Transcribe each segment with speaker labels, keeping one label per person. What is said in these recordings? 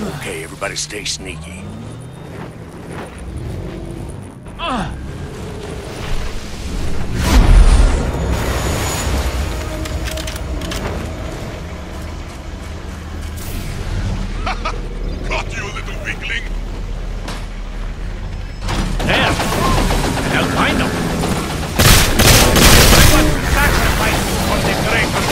Speaker 1: Okay, everybody stay sneaky.
Speaker 2: Got you, little weakling!
Speaker 3: There! And I'll find them! I want to sacrifice for the Kraken!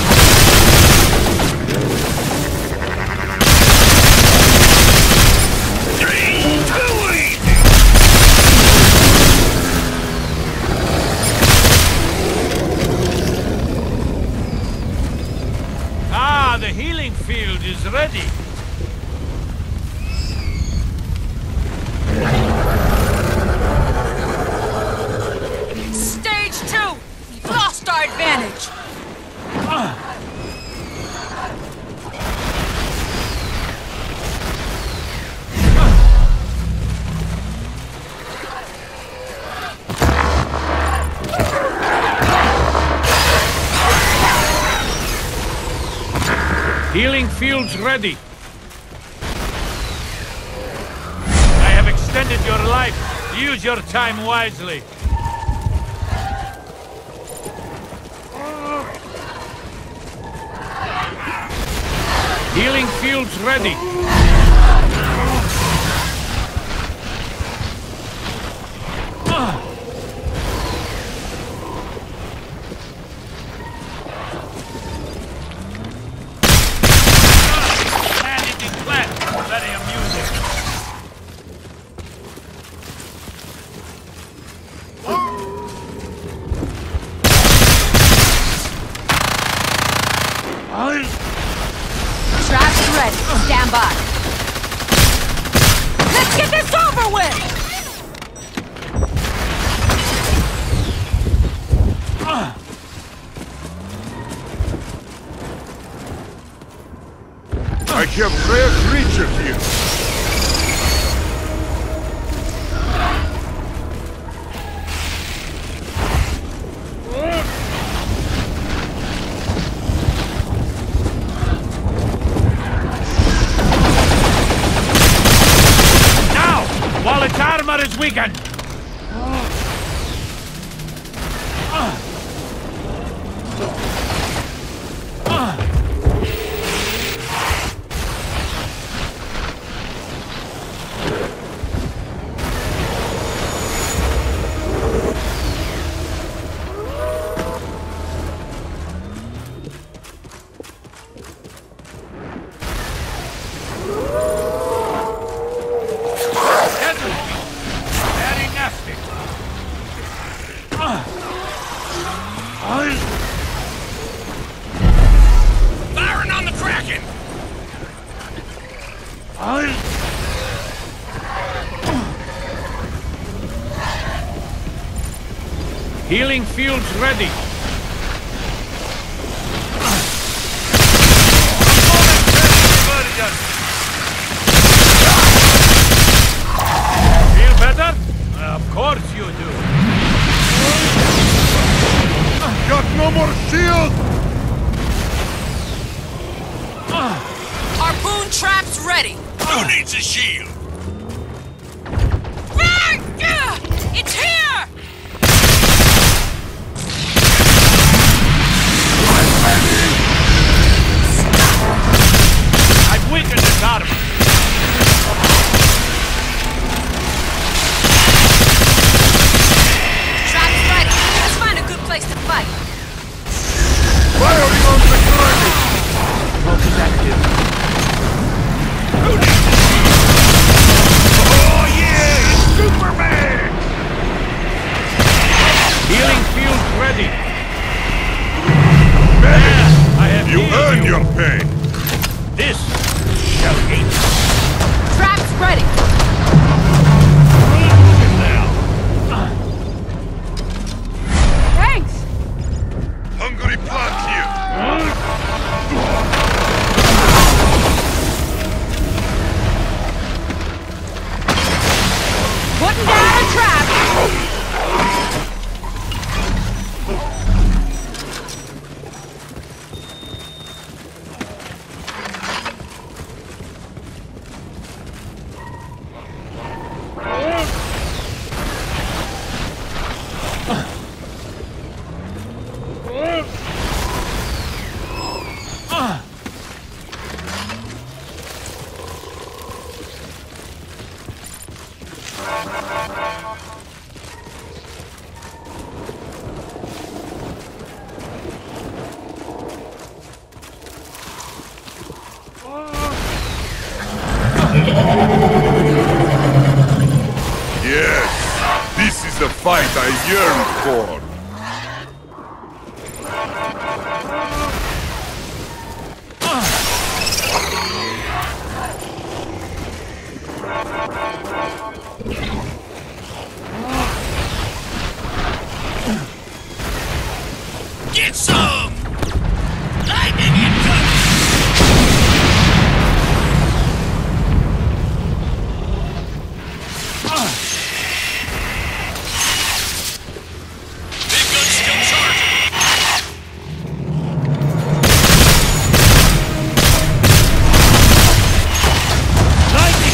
Speaker 3: Ah, the healing field is ready!
Speaker 4: Our advantage.
Speaker 3: Healing fields ready. I have extended your life. Use your time wisely. Healing fields ready. Handing flat. Very amusing.
Speaker 4: Traps ready. Stand by. Let's get this over with!
Speaker 2: I have rare creatures here!
Speaker 3: While its armor is weakened!
Speaker 1: Firing on the Kraken!
Speaker 3: Healing fields ready. Feel better? Of course you do.
Speaker 2: Got no more shield!
Speaker 4: Our boon traps ready.
Speaker 1: Who needs a shield?
Speaker 4: It's here!
Speaker 3: I've weakened his armor.
Speaker 4: Traps ready. Let's find a good place to fight.
Speaker 2: Firing on the Kraken!
Speaker 3: Focus active.
Speaker 1: Who needs a shield?
Speaker 2: Yes, this is the fight I yearned for.
Speaker 1: Get some! Lightning incoming! Big gun's still charging! Lightning!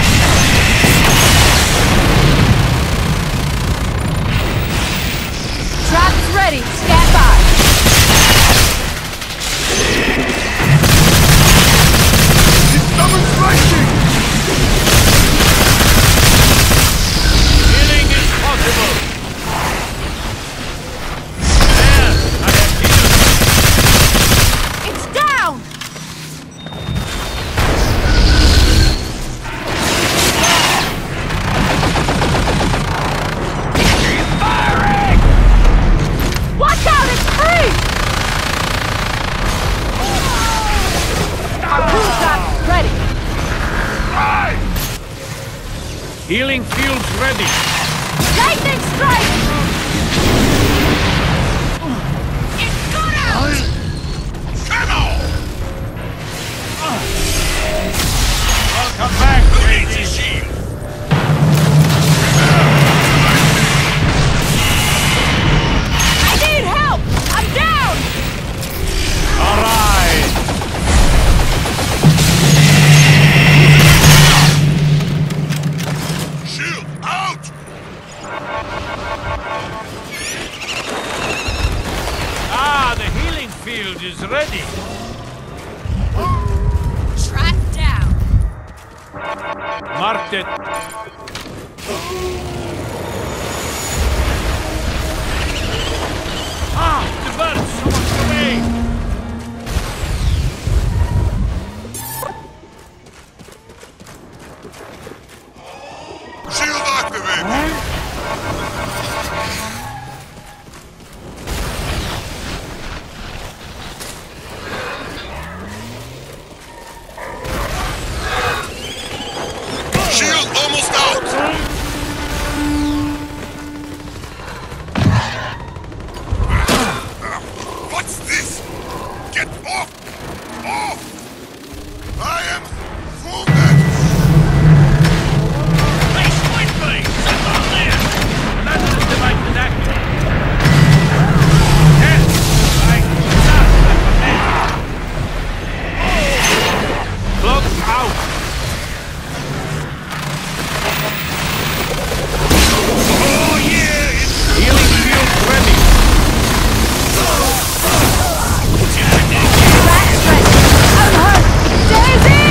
Speaker 4: Traps ready. Stand by.
Speaker 2: It summons lightning!
Speaker 3: Healing is possible. There, I have healed.
Speaker 4: It's down.
Speaker 1: He's firing!
Speaker 4: Watch out! It's free. Harpoon traps ready.
Speaker 3: Healing fields ready.
Speaker 4: Lightning strike. It's gone out.
Speaker 1: Come on!
Speaker 3: Welcome back,
Speaker 1: Who needs a
Speaker 3: Kraken.
Speaker 1: shield?
Speaker 4: I need help. I'm down.
Speaker 3: All right.
Speaker 2: Shield out!
Speaker 3: Ah, the healing field is ready.
Speaker 4: Trap down.
Speaker 3: Marked it. Ah, the birds! Someone's away!
Speaker 2: Shield activated! Shield almost out! What's this? Get off! Off! I am wounded!
Speaker 1: Hey, Swingblade! Set on this!
Speaker 3: Lazarus device is active. Yes! I stop ahead. Cloak out!
Speaker 1: Oh yeah! It's
Speaker 3: Healing field ready.
Speaker 4: Traps ready. I'm hurt. Daisy.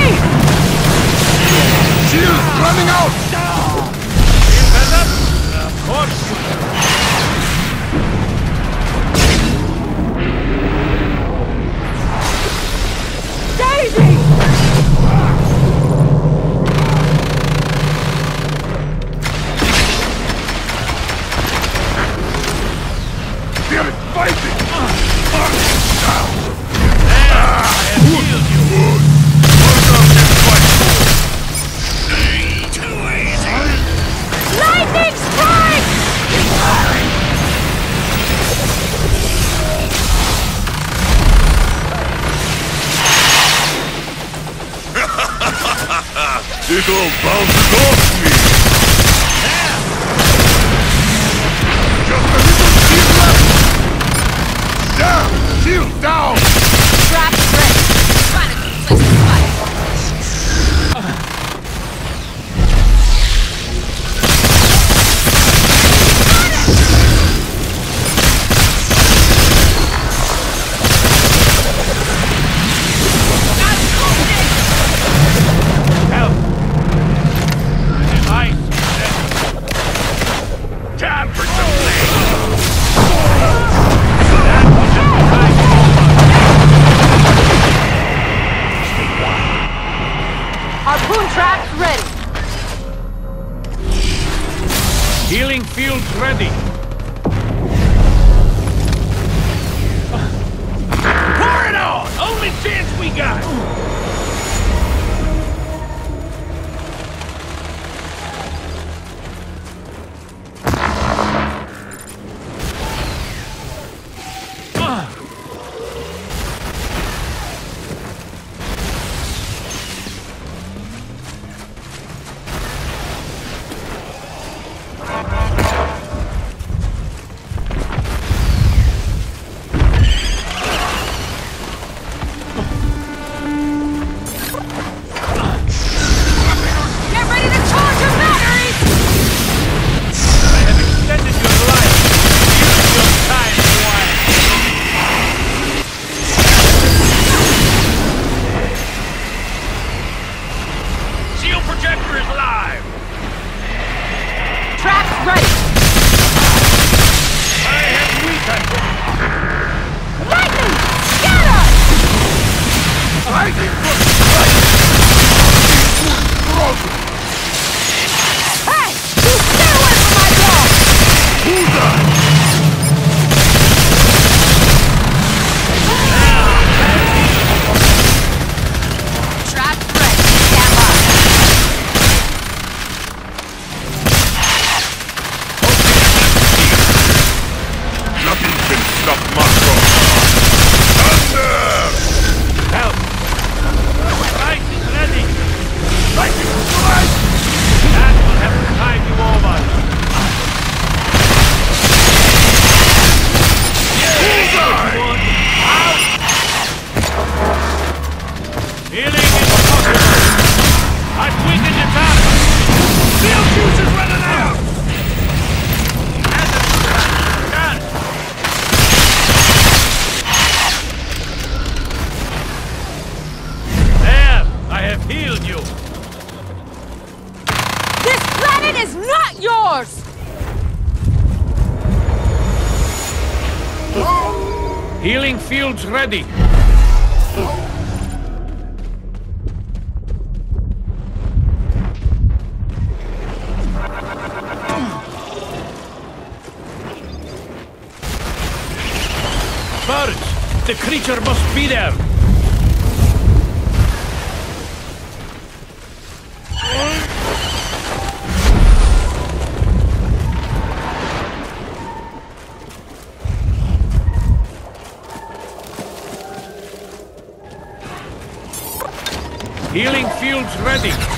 Speaker 2: Shield running out!
Speaker 3: Envenom? Of course.
Speaker 4: Daisy.
Speaker 2: They're fighting!
Speaker 3: There, I have healed you.
Speaker 1: ain't too easy!
Speaker 4: Lightning strike.
Speaker 2: It all bounced off me! Just a little shield left! Down! Shield down!
Speaker 4: Traps ready. Find a good place to fight.
Speaker 3: Help!
Speaker 4: Harpoon traps ready.
Speaker 3: Healing fields ready.
Speaker 1: Pour it on! Only chance we got!
Speaker 4: Get ready to charge your batteries!
Speaker 3: I have extended your life. Use your time wisely.
Speaker 1: Shield projector is live!
Speaker 4: Traps ready.
Speaker 1: I have weakened!
Speaker 4: Lightning! Scatter! Hey! You stay away from my dog! Traps ready. Stand by.
Speaker 2: Nothing can stop Marco. Thunder!
Speaker 3: Help! Ice is ready.
Speaker 2: Lightning strike!
Speaker 3: That will have to tide you over.
Speaker 2: Bullseye!
Speaker 3: Out! Healing is possible. I've weakened your top.
Speaker 1: Shield juice is running out!
Speaker 3: Done. There! I have healed you.
Speaker 4: This planet is not yours!
Speaker 3: Healing fields ready. Birds! The creature must be there! Healing fields ready.